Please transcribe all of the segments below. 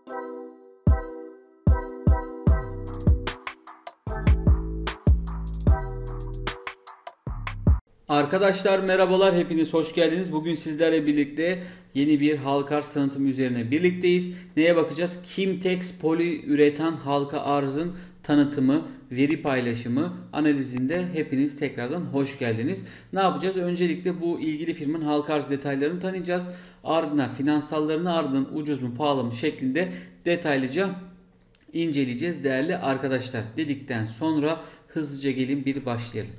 Arkadaşlar merhabalar, hepiniz hoş geldiniz. Bugün sizlerle birlikte yeni bir halka arz tanıtımı üzerine birlikteyiz. Neye bakacağız? Kimtex poliüretan halka arzın tanıtımı, veri paylaşımı analizinde hepiniz tekrardan hoş geldiniz. Ne yapacağız? Öncelikle bu ilgili firmanın halka arz detaylarını tanıyacağız. Ardından finansallarını, ardından ucuz mu pahalı mı şeklinde detaylıca inceleyeceğiz değerli arkadaşlar. Dedikten sonra hızlıca gelin bir başlayalım.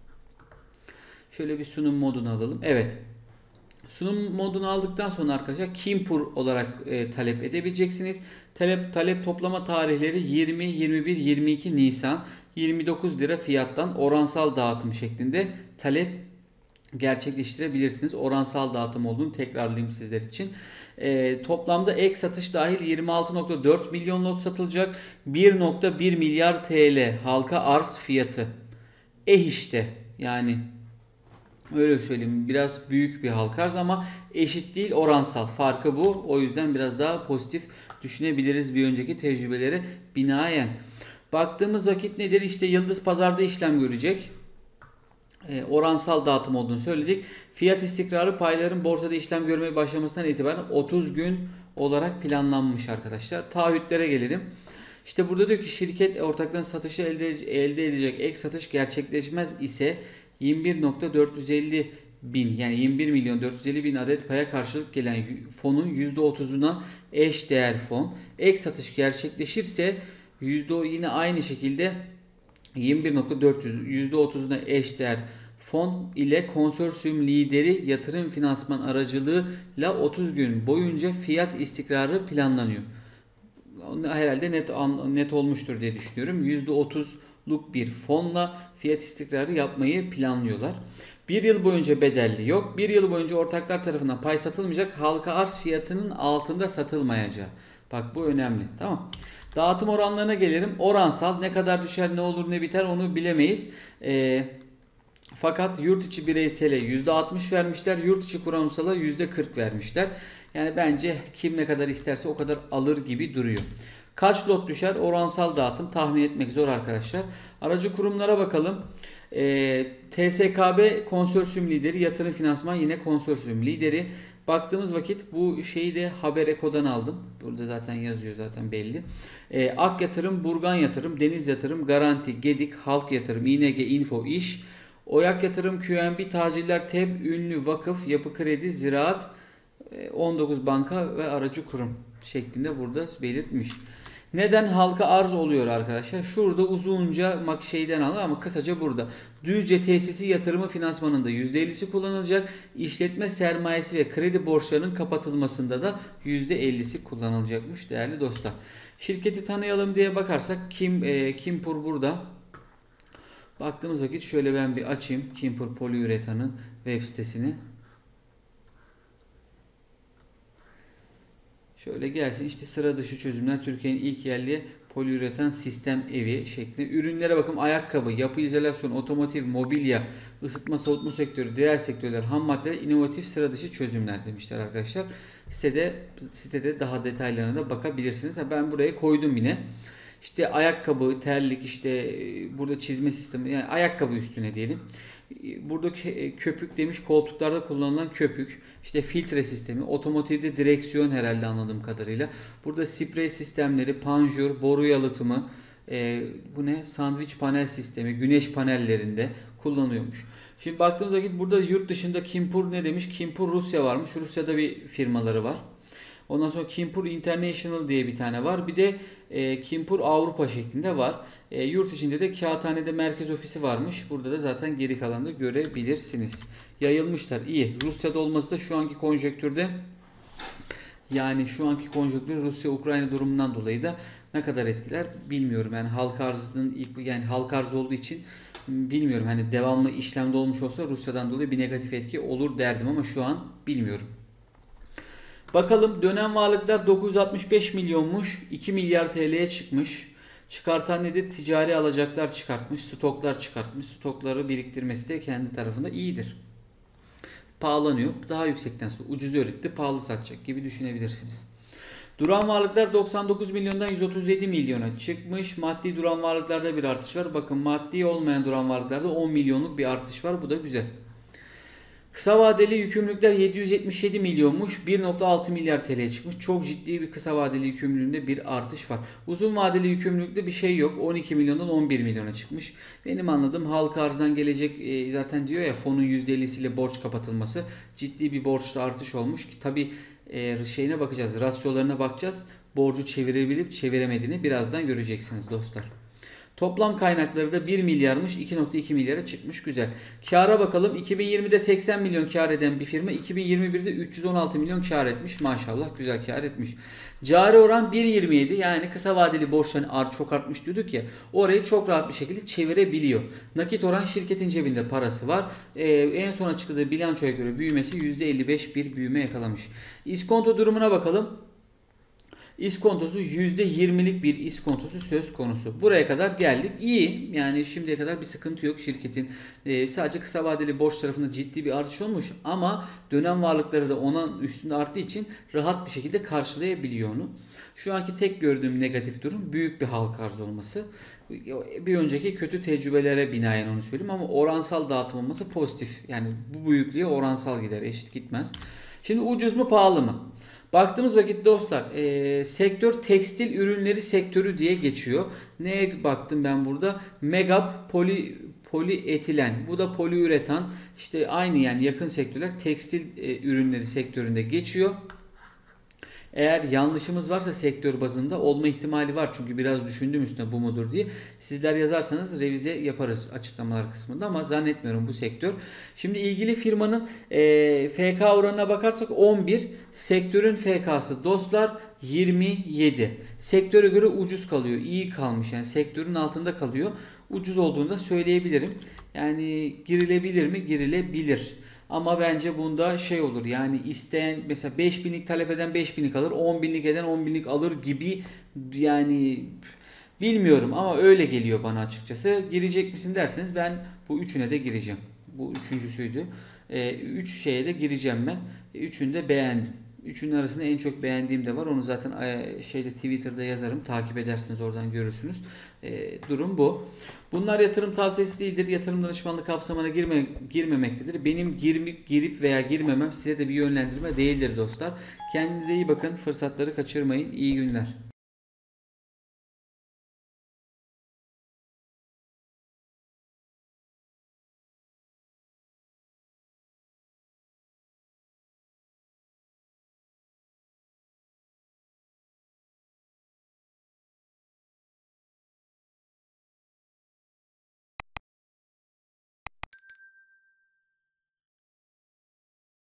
Şöyle bir sunum modunu alalım. Evet. Sunum modunu aldıktan sonra arkadaşlar Kimpur olarak talep edebileceksiniz. Talep toplama tarihleri 20, 21, 22 Nisan. 29 lira fiyattan oransal dağıtım şeklinde talep gerçekleştirebilirsiniz. Oransal dağıtım olduğunu tekrarlayayım sizler için. Toplamda ek satış dahil 26.4 milyon lot satılacak. 1.1 milyar TL halka arz fiyatı. İşte yani öyle söyleyeyim, biraz büyük bir halka arz ama eşit değil, oransal. Farkı bu. O yüzden biraz daha pozitif düşünebiliriz bir önceki tecrübelere binaen. Baktığımız vakit nedir? İşte Yıldız Pazar'da işlem görecek. Oransal dağıtım olduğunu söyledik. Fiyat istikrarı payların borsada işlem görmeye başlamasından itibaren 30 gün olarak planlanmış arkadaşlar. Taahhütlere gelelim. İşte burada diyor ki şirket ortakların satışı elde edecek ek satış gerçekleşmez ise 21.450 bin yani 21 milyon 450 bin adet paya karşılık gelen fonun %30'una eş değer fon. Ek satış gerçekleşirse yine aynı şekilde 21.400 %30'una eş değer fon ile konsorsiyum lideri yatırım finansman aracılığıyla 30 gün boyunca fiyat istikrarı planlanıyor. Herhalde net olmuştur diye düşünüyorum. %30'luk bir fonla fiyat istikrarı yapmayı planlıyorlar. Bir yıl boyunca bedelli yok. Bir yıl boyunca ortaklar tarafından pay satılmayacak. Halka arz fiyatının altında satılmayacağı. Bak bu önemli. Tamam. Dağıtım oranlarına gelelim. Oransal, ne kadar düşer, ne olur, ne biter onu bilemeyiz. Fakat yurt içi bireysele %60 vermişler. Yurt içi kurumsala %40 vermişler. Yani bence kim ne kadar isterse o kadar alır gibi duruyor. Kaç lot düşer? Oransal dağıtım tahmin etmek zor arkadaşlar. Aracı kurumlara bakalım. TSKB konsorsiyum lideri, yatırım finansman yine konsorsiyum lideri. Baktığımız vakit bu şeyi de Haber Eko'dan aldım. Burada zaten yazıyor, zaten belli. Ak Yatırım, Burgan Yatırım, Deniz Yatırım, Garanti, Gedik, Halk Yatırım, İNG, Info, İş, Oyak Yatırım, QNB, Tacirler, TEB, Ünlü, Vakıf, Yapı Kredi, Ziraat, 19 banka ve aracı kurum şeklinde burada belirtmiş. Neden halka arz oluyor arkadaşlar? Şurada uzunca şeyden alıyor ama kısaca burada. Düzce tesisi yatırımı finansmanında %50'si kullanılacak. İşletme sermayesi ve kredi borçlarının kapatılmasında da %50'si kullanılacakmış değerli dostlar. Şirketi tanıyalım diye bakarsak Kimpur burada. Baktığımız vakit şöyle ben bir açayım Kimpur Poliüretan'ın web sitesini. Şöyle gelsin, işte sıra dışı çözümler, Türkiye'nin ilk yerli poliüretan sistem evi şeklinde. Ürünlere bakın: ayakkabı, yapı izolasyon, otomotiv, mobilya, ısıtma soğutma sektörü, diğer sektörler, ham maddeler, inovatif sıra dışı çözümler demişler arkadaşlar. Sitede daha detaylarına da bakabilirsiniz. Ben buraya koydum yine. İşte ayakkabı, terlik, işte burada çizme sistemi, yani ayakkabı üstüne diyelim. Burada köpük demiş, koltuklarda kullanılan köpük. İşte filtre sistemi, otomotivde direksiyon herhalde anladığım kadarıyla. Burada sprey sistemleri, panjur, boru yalıtımı, bu ne? Sandviç panel sistemi, güneş panellerinde kullanıyormuş. Şimdi baktığımız vakit burada yurt dışında Kimpur ne demiş? Kimpur Rusya varmış. Rusya'da bir firmaları var. Ondan sonra Kimpur International diye bir tane var. Bir de Kimpur Avrupa şeklinde var. Yurt içinde de Kağıthane'de merkez ofisi varmış. Burada da zaten geri kalanını görebilirsiniz. Yayılmışlar. İyi. Rusya'da olması da şu anki konjonktürde, yani şu anki konjonktür Rusya-Ukrayna durumundan dolayı da ne kadar etkiler bilmiyorum. Yani halka arz olduğu için bilmiyorum. Hani devamlı işlemde olmuş olsa Rusya'dan dolayı bir negatif etki olur derdim ama şu an bilmiyorum. Bakalım, dönem varlıklar 965 milyonmuş. 2 milyar TL'ye çıkmış. Çıkartan nedir? Ticari alacaklar çıkartmış. Stoklar çıkartmış. Stokları biriktirmesi de kendi tarafında iyidir. Pahalanıyor. Daha yüksekten ucuz üretti, pahalı satacak gibi düşünebilirsiniz. Duran varlıklar 99 milyondan 137 milyona çıkmış. Maddi duran varlıklarda bir artış var. Bakın maddi olmayan duran varlıklarda 10 milyonluk bir artış var. Bu da güzel. Kısa vadeli yükümlülükler 777 milyonmuş. 1.6 milyar TL'ye çıkmış. Çok ciddi bir kısa vadeli yükümlülüğünde bir artış var. Uzun vadeli yükümlülükte bir şey yok. 12 milyondan 11 milyona çıkmış. Benim anladığım halka arzdan gelecek zaten diyor ya, fonun %50'siyle borç kapatılması. Ciddi bir borçta artış olmuş ki tabi şeyine bakacağız. Rasyolarına bakacağız. Borcu çevirebilip çeviremediğini birazdan göreceksiniz dostlar. Toplam kaynakları da 1 milyarmış, 2.2 milyara çıkmış. Güzel. Kâra bakalım. 2020'de 80 milyon kâr eden bir firma 2021'de 316 milyon kâr etmiş. Maşallah güzel kâr etmiş. Cari oran 1.27, yani kısa vadeli borçların çok artmış diyorduk ya. Orayı çok rahat bir şekilde çevirebiliyor. Nakit oran, şirketin cebinde parası var. En son açıkladığı bilançoya göre büyümesi %55 bir büyüme yakalamış. İskonto durumuna bakalım. İskontosu %20'lik bir iskontosu söz konusu. Buraya kadar geldik. İyi. Yani şimdiye kadar bir sıkıntı yok şirketin. Sadece kısa vadeli borç tarafında ciddi bir artış olmuş ama dönem varlıkları da onun üstünde arttığı için rahat bir şekilde karşılayabiliyor onu. Şu anki tek gördüğüm negatif durum büyük bir halka arz olması. Bir önceki kötü tecrübelere binaen onu söyleyeyim ama oransal dağıtım olması pozitif. Yani bu büyüklüğe oransal gider, eşit gitmez. Şimdi ucuz mu pahalı mı? Baktığımız vakit dostlar sektör tekstil ürünleri sektörü diye geçiyor. Neye baktım ben burada? Megap polietilen. Bu da poliüretan. İşte aynı, yani yakın sektörler tekstil ürünleri sektöründe geçiyor. Eğer yanlışımız varsa sektör bazında olma ihtimali var. Çünkü biraz düşündüm üstüne bu mudur diye. Sizler yazarsanız revize yaparız açıklamalar kısmında ama zannetmiyorum bu sektör. Şimdi ilgili firmanın FK oranına bakarsak 11. Sektörün FK'sı dostlar 27. Sektöre göre ucuz kalıyor. İyi kalmış, yani sektörün altında kalıyor. Ucuz olduğunu da söyleyebilirim. Yani girilebilir mi? Girilebilir. Ama bence bunda şey olur, yani isteyen mesela 5.000'lik talep eden 5.000'lik alır, 10.000'lik eden 10.000'lik alır gibi, yani bilmiyorum ama öyle geliyor bana açıkçası. Girecek misin derseniz ben bu üçüne de gireceğim. Bu üçüncüsüydü. Üç şeye de gireceğim ben. Üçünü de beğendim. Üçünün arasında en çok beğendiğim de var. Onu zaten Twitter'da yazarım. Takip edersiniz, oradan görürsünüz. Durum bu. Bunlar yatırım tavsiyesi değildir. Yatırım danışmanlık kapsamına girmemektedir. Benim girip veya girmemem size de bir yönlendirme değildir dostlar. Kendinize iyi bakın. Fırsatları kaçırmayın. İyi günler.